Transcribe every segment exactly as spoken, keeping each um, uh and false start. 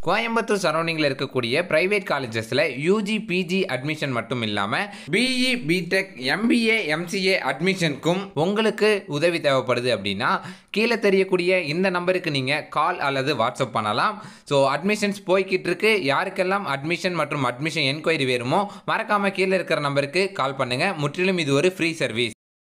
கோயம்புத்தூர் சரௌண்டிங்கில் இருக்கக்கூடிய பிரைவேட் காலேஜஸில் யூஜி பிஜி அட்மிஷன் மட்டும் இல்லாமல் பிஇ பிடெக் எம்பிஏ எம்சிஏ அட்மிஷனுக்கும் உங்களுக்கு உதவி தேவைப்படுது அப்படின்னா கீழே தெரியக்கூடிய இந்த நம்பருக்கு நீங்கள் கால் அல்லது வாட்ஸ்அப் பண்ணலாம். ஸோ அட்மிஷன்ஸ் போய்கிட்டு இருக்கு. யாருக்கெல்லாம் அட்மிஷன் மற்றும் அட்மிஷன் என்கொயரி வேணுமோ மறக்காமல் கீழே இருக்கிற நம்பருக்கு கால் பண்ணுங்கள். முற்றிலும் இது ஒரு ஃப்ரீ சர்வீஸ்.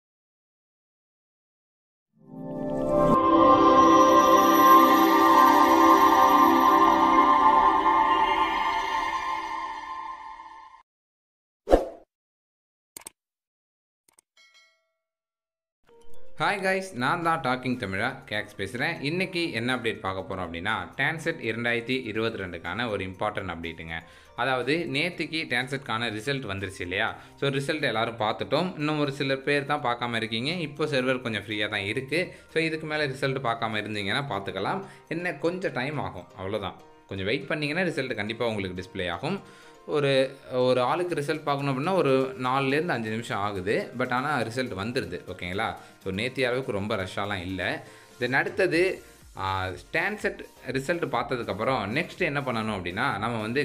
ஹாய் கைஸ், நான் தான் டாக்கிங் தமிழா கேக்ஸ் பேசுகிறேன். இன்றைக்கி என்ன அப்டேட் பார்க்க போகிறோம் அப்படின்னா டான்செட் இரண்டாயிரத்தி இருபத்தி ரெண்டுக்கான ஒரு இம்பார்ட்டன்ட் அப்டேட்டுங்க. அதாவது நேற்றுக்கு டான்செட்கான ரிசல்ட் வந்துருச்சு இல்லையா? ஸோ ரிசல்ட் எல்லோரும் பார்த்துட்டோம். இன்னும் ஒரு சில பேர் தான் பார்க்காம இருக்கீங்க. இப்போ சர்வர் கொஞ்சம் ஃப்ரீயாக தான் இருக்குது. ஸோ இதுக்கு மேலே ரிசல்ட் பார்க்காம இருந்தீங்கன்னா பார்த்துக்கலாம். என்ன கொஞ்சம் டைம் ஆகும், அவ்வளோதான். கொஞ்சம் வெயிட் பண்ணிங்கன்னா ரிசல்ட் கண்டிப்பாக உங்களுக்கு டிஸ்பிளே ஆகும். ஒரு ஒரு ஆளுக்கு ரிசல்ட் பார்க்கணும் அப்படின்னா ஒரு நாலுலேருந்து அஞ்சு நிமிஷம் ஆகுது. பட் ஆனால் ரிசல்ட் வந்துடுது, ஓகேங்களா? ஸோ நேற்று அளவுக்கு ரொம்ப ரஷ்ஷாலாம் இல்லை. தென் அடுத்தது டான்செட் ரிசல்ட் பார்த்ததுக்கப்புறம் நெக்ஸ்ட் என்ன பண்ணணும் அப்படின்னா நம்ம வந்து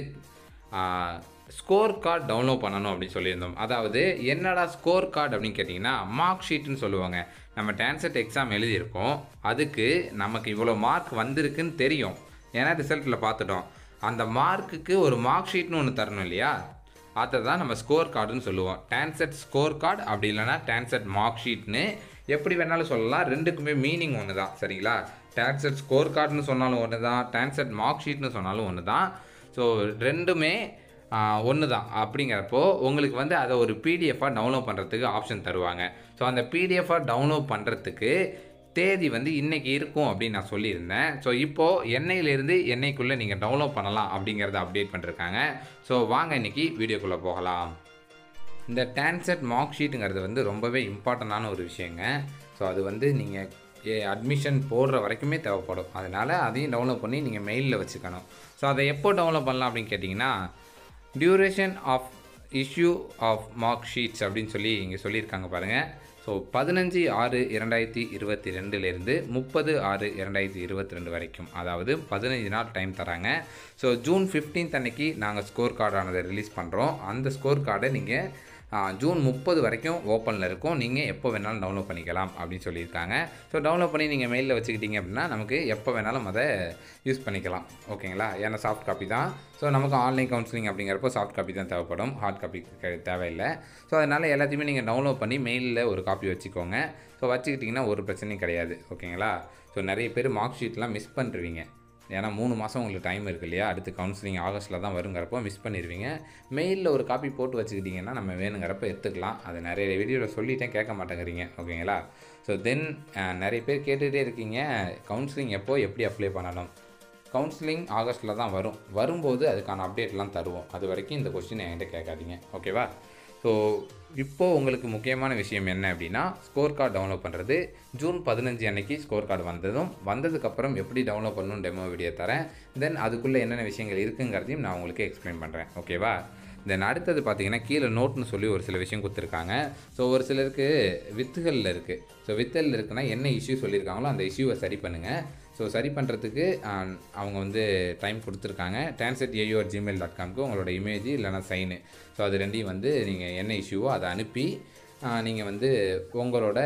ஸ்கோர் கார்டு டவுன்லோட் பண்ணணும் அப்படின்னு சொல்லியிருந்தோம். அதாவது என்னடா ஸ்கோர் கார்டு அப்படின்னு கேட்டிங்கன்னா மார்க் ஷீட்டுன்னு சொல்லுவாங்க. நம்ம டான்செட் எக்ஸாம் எழுதியிருக்கோம், அதுக்கு நமக்கு இவ்வளோ மார்க் வந்திருக்குன்னு தெரியும், ஏன்னா ரிசல்ட்டில் பார்த்துட்டோம். அந்த மார்க்குக்கு ஒரு மார்க் ஷீட்னு ஒன்று தரணும் இல்லையா? அதை தான் நம்ம ஸ்கோர் கார்டுன்னு சொல்லுவோம். டான்செட் ஸ்கோர் கார்டு அப்படி இல்லைனா டான்செட் மார்க் ஷீட்னு எப்படி வேணாலும் சொல்லலாம். ரெண்டுக்குமே மீனிங் ஒன்று தான், சரிங்களா? டான்செட் ஸ்கோர் கார்டுன்னு சொன்னாலும் ஒன்று தான், டான்செட் மார்க் ஷீட்னு சொன்னாலும் ஒன்று தான். ஸோ ரெண்டுமே ஒன்று தான். அப்படிங்கிறப்போ உங்களுக்கு வந்து அதை ஒரு பிடிஎஃபாக டவுன்லோட் பண்ணுறதுக்கு ஆப்ஷன் தருவாங்க. ஸோ அந்த பிடிஎஃபாக டவுன்லோட் பண்ணுறதுக்கு தேதி வந்து இன்றைக்கி இருக்கும் அப்படின்னு நான் சொல்லியிருந்தேன். ஸோ இப்போது எண்ணெயிலேருந்து எண்ணெய்க்குள்ளே நீங்கள் டவுன்லோட் பண்ணலாம் அப்படிங்கிறத அப்டேட் பண்ணிருக்காங்க. ஸோ வாங்க இன்றைக்கி வீடியோக்குள்ளே போகலாம். இந்த டான்செட் மார்க் ஷீட்டுங்கிறது வந்து ரொம்பவே இம்பார்ட்டண்டான ஒரு விஷயங்க. ஸோ அது வந்து நீங்கள் அட்மிஷன் போடுற வரைக்குமே தேவைப்படும். அதனால் அதையும் டவுன்லோட் பண்ணி நீங்கள் மெயிலில் வச்சுக்கணும். ஸோ அதை எப்போ டவுன்லோட் பண்ணலாம் அப்படின்னு கேட்டிங்கன்னா duration of issue of mark sheets அப்படின்னு சொல்லி இங்கே சொல்லியிருக்காங்க பாருங்கள். ஸோ பதினஞ்சு ஆறு இரண்டாயிரத்தி இருபத்தி ரெண்டுலேருந்து முப்பது ஆறு இரண்டாயிரத்தி இருபத்தி ரெண்டு வரைக்கும், அதாவது பதினஞ்சு நாள் டைம் தராங்க. ஸோ ஜூன் ஃபிஃப்டீன்த் அன்னைக்கு நாங்கள் ஸ்கோர் கார்டானதை ரிலீஸ் பண்ணுறோம். அந்த ஸ்கோர் கார்டை நீங்கள் ஜூன் முப்பது வரைக்கும் ஓப்பனில் இருக்கும், நீங்கள் எப்போ வேணாலும் டவுன்லோட் பண்ணிக்கலாம் அப்படின்னு சொல்லியிருக்காங்க. ஸோ டவுன்லோட் பண்ணி நீங்கள் மெயிலில் வச்சுக்கிட்டீங்க அப்படின்னா நமக்கு எப்போ வேணாலும் அதை யூஸ் பண்ணிக்கலாம், ஓகேங்களா? ஏன்னா சாஃப்ட் காப்பி தான். ஸோ நமக்கு ஆன்லைன் கவுன்சிலிங் அப்படிங்கிறப்போ சாஃப்ட் காப்பி தான் தேவைப்படும், ஹார்ட் காப்பி தேவையில்லை. ஸோ அதனால் எல்லாத்தையுமே நீங்கள் டவுன்லோட் பண்ணி மெயிலில் ஒரு காப்பி வச்சுக்கோங்க. ஸோ வச்சுக்கிட்டிங்கன்னா ஒரு பிரச்சனையும் கிடையாது, ஓகேங்களா? ஸோ நிறைய பேர் மார்க் ஷீட்லாம் மிஸ் பண்ணுறீங்க. ஏன்னா மூணு மாதம் உங்களுக்கு டைம் இருக்குது இல்லையா? அடுத்து கவுன்சிலிங் ஆகஸ்ட்டில் தான் வருங்கிறப்போ மிஸ் பண்ணிடுவீங்க. மெயிலில் ஒரு காப்பி போட்டு வச்சுக்கிட்டிங்கன்னா நம்ம வேணுங்கிறப்ப எடுத்துக்கலாம். அது நிறைய வீடியோவில் சொல்லிட்டேன், கேட்க மாட்டேங்கிறீங்க, ஓகேங்களா? ஸோ தென் நிறைய பேர் கேட்டுகிட்டே இருக்கீங்க கவுன்சிலிங் எப்போ எப்படி அப்ளை பண்ணணும். கவுன்சிலிங் ஆகஸ்ட்டில் தான் வரும். வரும்போது அதுக்கான அப்டேட்லாம் தருவோம். அது வரைக்கும் இந்த கொஸ்டின் என்கிட்ட கேட்காதீங்க, ஓகேவா? ஸோ இப்போது உங்களுக்கு முக்கியமான விஷயம் என்ன அப்படின்னா ஸ்கோர் கார்டு டவுன்லோட் பண்ணுறது. ஜூன் பதினஞ்சு அன்னைக்கு ஸ்கோர் கார்டு வந்ததும் வந்ததுக்கப்புறம் எப்படி டவுன்லோட் பண்ணணும் டெமோ வீடியோ தரேன். தென் அதுக்குள்ளே என்னென்ன விஷயங்கள் இருக்குங்கிறதையும் நான் உங்களுக்கு எக்ஸ்பிளைன் பண்ணுறேன், ஓகேவா? தென் அடுத்தது பார்த்தீங்கன்னா கீழே நோட்னு சொல்லி ஒரு சில விஷயம் கொடுத்துருக்காங்க. ஸோ ஒரு சிலருக்கு வித்துகளில் இருக்குது. ஸோ வித்தலில் இருக்குன்னா என்ன இஷ்யூ சொல்லியிருக்காங்களோ அந்த இஷ்யூவை சரி பண்ணுங்கள். ஸோ சரி பண்ணுறதுக்கு அவங்க வந்து டைம் கொடுத்துருக்காங்க. TANCET AU at Gmail dot காம்க்கு உங்களோட இமேஜ் இல்லைனா சைனு, ஸோ அது ரெண்டையும் வந்து நீங்கள் என்ன இஷ்யூவோ அதை அனுப்பி நீங்கள் வந்து உங்களோட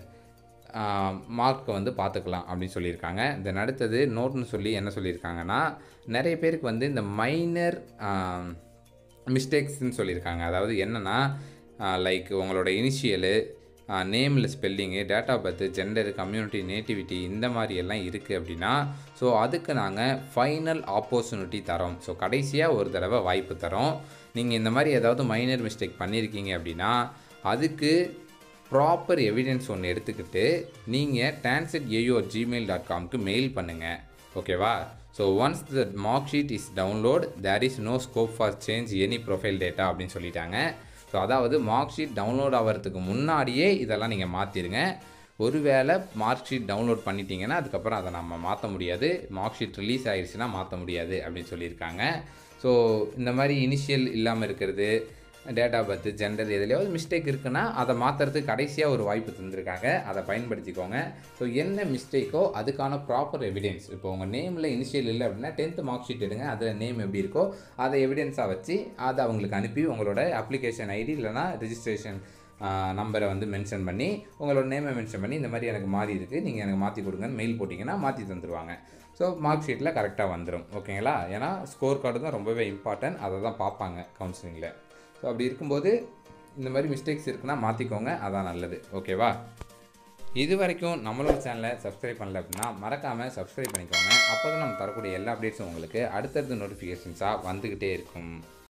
மார்க்கை வந்து பார்த்துக்கலாம் அப்படின்னு சொல்லியிருக்காங்க. தென் அடுத்தது நோட்னு சொல்லி என்ன சொல்லியிருக்காங்கன்னா நிறைய பேருக்கு வந்து இந்த மைனர் மிஸ்டேக்ஸ்ன்னு சொல்லியிருக்காங்க. அதாவது என்னென்னா லைக் உங்களோட இனிஷியலு, நேமில் spelling, date of birth, gender, community, nativity இந்த மாதிரி எல்லாம் இருக்குது அப்படின்னா ஸோ அதுக்கு நாங்கள் ஃபைனல் ஆப்பர்ச்சுனிட்டி தரோம். ஸோ கடைசியாக ஒரு தடவை வாய்ப்பு தரோம். நீங்கள் இந்த மாதிரி ஏதாவது மைனர் மிஸ்டேக் பண்ணியிருக்கீங்க அப்படின்னா அதுக்கு ப்ராப்பர் எவிடன்ஸ் ஒன்று எடுத்துக்கிட்டு நீங்கள் TANCET AU at Gmail dot காம்க்கு மெயில் பண்ணுங்கள், ஓகேவா? So once the mark sheet is download there is no scope for change any profile data அப்படின்னு சொல்லிட்டாங்க. ஸோ அதாவது மார்க் ஷீட் டவுன்லோட் ஆகிறதுக்கு முன்னாடியே இதெல்லாம் நீங்கள் மாற்றிடுங்க. ஒருவேளை மார்க் ஷீட் டவுன்லோட் பண்ணிட்டீங்கன்னா அதுக்கப்புறம் அதை நம்ம மாற்ற முடியாது. மார்க் ஷீட் ரிலீஸ் ஆகிடுச்சுன்னா மாற்ற முடியாது அப்படின்னு சொல்லியிருக்காங்க. ஸோ இந்த மாதிரி இனிஷியல் இல்லாமல் இருக்கிறது, date of birth, gender எதுலையாவது mistake இருக்குன்னா அதை மாற்றுறதுக்கு கடைசியாக ஒரு வாய்ப்பு தந்திருக்காங்க. அதை பயன்படுத்திக்கோங்க. ஸோ என்ன மிஸ்டேக்கோ அதுக்கான ப்ராப்பர் எவிடென்ஸ், இப்போ உங்கள் நேமில் இனிஷியல் இல்லை அப்படின்னா டென்த்து மார்க் ஷீட் எடுங்க, அதில் நேம் எப்படி இருக்கோ அதை எவிடென்ஸாக வச்சு அதை அவங்களுக்கு அனுப்பி உங்களோட அப்ளிகேஷன் ஐடி இல்லைனா ரிஜிஸ்ட்ரேஷன் நம்பரை வந்து மென்ஷன் பண்ணி உங்களோட நேமை மென்ஷன் பண்ணி இந்த மாதிரி எனக்கு மாறி இருக்குது, நீங்கள் எனக்கு மாற்றி கொடுங்கன்னு மெயில் போட்டிங்கன்னா மாற்றி தந்துடுவாங்க. ஸோ மார்க் ஷீட்டில் கரெக்டாக வந்துடும். ஓகேங்களா? ஏன்னா ஸ்கோர் கார்டு தான் ரொம்பவே இம்பார்ட்டன்ட், அதை தான் பார்ப்பாங்க கவுன்சிலிங்கில். ஸோ அப்படி இருக்கும்போது இந்த மாதிரி மிஸ்டேக்ஸ் இருக்குன்னா மாற்றிக்கோங்க, அதான் நல்லது. ஓகேவா? இது வரைக்கும் நம்மளோட சேனலை சப்ஸ்கிரைப் பண்ணல அப்படின்னா மறக்காமல் சப்ஸ்கிரைப் பண்ணிக்கோங்க. அப்போ தான் நம்ம தரக்கூடிய எல்லா அப்டேட்ஸும் உங்களுக்கு அடுத்தடுத்த நோட்டிஃபிகேஷன்ஸாக வந்துக்கிட்டே இருக்கும்.